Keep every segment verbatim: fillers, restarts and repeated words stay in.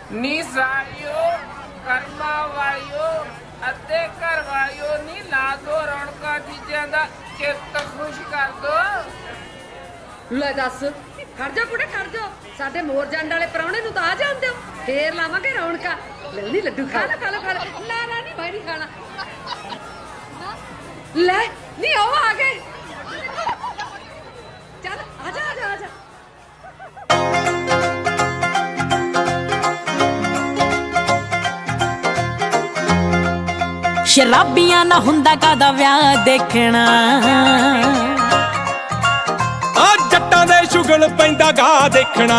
नी सालियो कर्मा वालियो अते घर वालियो नी ला दो रौनका चीज़ां दा चित्त खुश कर दो। ले दस खड़ जा कुड़े खड़ जा साडे मोर जंड वाले प्राहुणे नूं तां आ जांदे हो फेर लावांगे रौनका। ले लड्डू खा लो खा लो खा लो ना ना नहीं मैं नहीं खाना। ले नहीं आओ आ गए चल आजा आजा आजा। शराबियां ना हुंदा कादा व्याह देखना आ जट्टां दे शुगल पैंदा गा देखना।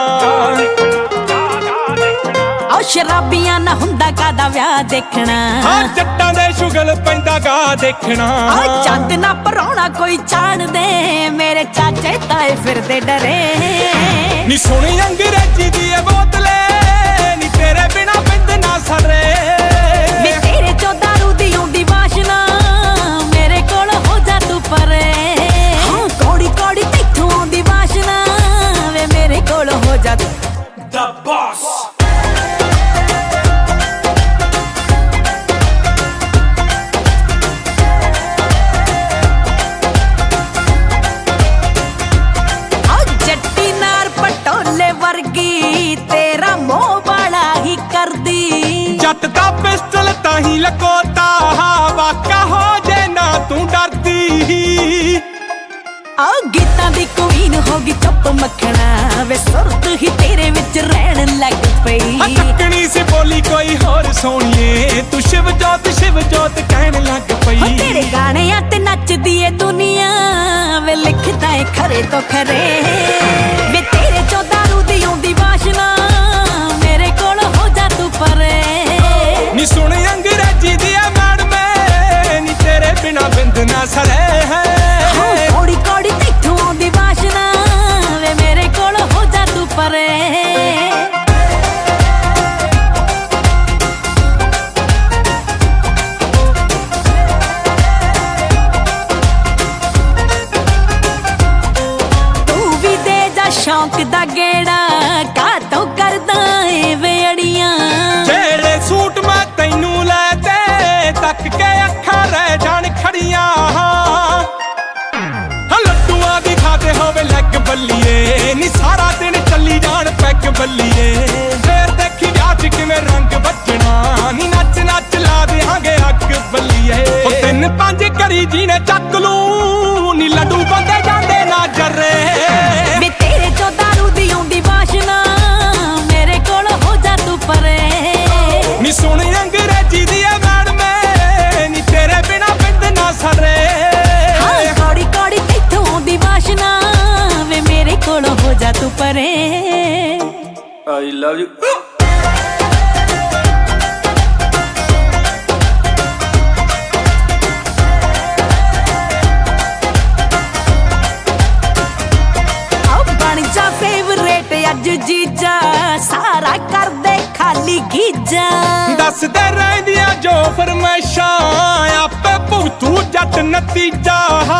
आ शराबियां ना हुंदा कादा व्याह देखना। आ जट्टां दे शुगल पैंदा गा देखना। आ चंद ना पराउणा कोई चाण दे मेरे चाचे ताए फिरदे डरे। नी सुनी अंग्रेजी दी बोतले नी तेरे बिना बिंद ना सरे। वे तेरे चो दारू दी उंदी वाशना मेरे कोल हो जा तू परे। हाँ कौड़ी कौड़ी तैथों आंदी वाशना वे मेरे कोल हो जा तू। The boss तेरा मोह बड़ा ही कर दी जट दा पिस्टल ताही लकोता वाका हो जे ना तू डरदी। आ गीतां दी क्वीन होगी चुप मखना वे सुरत ही तेरे विच रहन लग पई। तकनी से बोली कोई होर सोनिए तू शिव जोत शिव जोत कहन लग पई। तेरे गाने ते नचदी ए दुनिया वे लिखदा है खरे तो खरे। वे तेरे चो दारू दी उंदी वाशना मेरे कोल हो जा तू परे। नी सुन अंग्रेजी दी मैडम नी तेरे बिना बिंद ना सरे है। कौड़ी कौड़ी तैथों आंदी वाशना वे मेरे कोल हो जा तू परे। शौक दा गेड़ा कातों करदा ए वेड़ियां जेड़े सूट मैं तैनू लै ते तक के अखां रह जान खड़ियां। लड्डूआं दी खाते होवे लग बल्लीए नी सारा दिन चली जान पैग बल्लीए। फिर देखी ब्याह च किवें रंग बजना नी नच नच ला देंगे अग बल्लीए। तिन पंज करी जी ने चक लू नी लड्डू बंदे जांदे ना जरे। तेरे चो दारू दी उंदी वाशना मेरे कोल हो जा तू परे। नी सुन अंग्रेजी दी मैडम नी तेरे बिना बिंद ना सरे। हाँ कौड़ी कौड़ी तैथों आंदी वाशना वे मेरे कोल हो जा तू परे। I love you फेवरेट अज जीजा सारा कर दे खाली गीजा। दस दे रहिंदियां जो फरमाइशां आपे भुगतू जट नतीजा।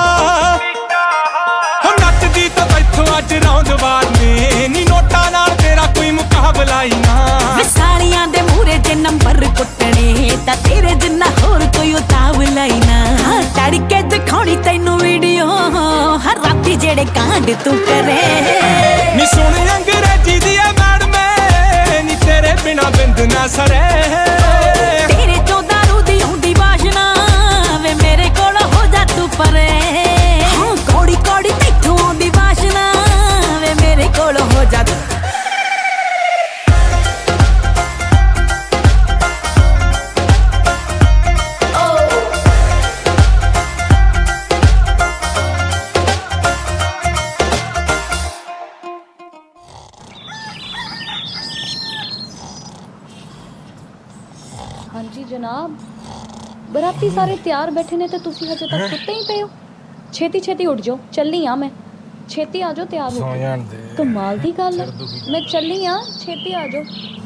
हम नचदी तो बैठो अज रौंद वार ने नी नोटा नाल तेरा कोई मुकाबला ही ना। सालियां दे मूरे जे नंबर कुटने तां तेरे जिन्ना होर कोई उतावला ही ना। तड़के दिखाउणी तैनू वीडियो हर राती जेड़े कांड तू करे। नी सुन अंग्रेजी दी मैडम नी तेरे बिना बिंद ना सरे। तेरे चो दारू दी उंदी वाशना वे मेरे कोल हो जा तू परे। हाँ कौड़ी कौड़ी तैथों आंदी वाशना वे मेरे कोल हो जा तू। हाँ जी जनाब बराती सारे तैयार बैठे ने तो तुसी हजे तक सुते ही पे हो। छेती छेती उठ जाओ चली हाँ मैं छेती आ जाओ तैयार हो। कमाल दी गल मैं चली हाँ छेती आ जाओ।